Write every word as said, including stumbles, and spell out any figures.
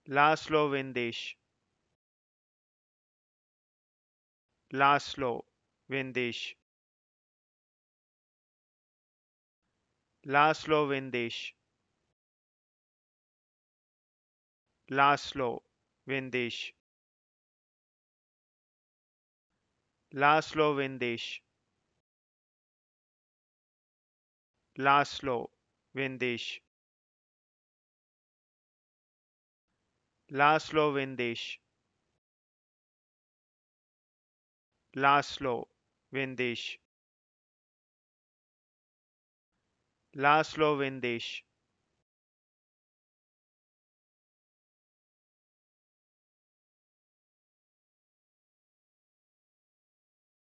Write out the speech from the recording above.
Laszlo Windisch, Laszlo Windisch, Laszlo Windisch, Laszlo Windisch, Laszlo Windisch, Laszlo Windisch, Laszlo Windisch, Laszlo Windisch, Laszlo Windisch,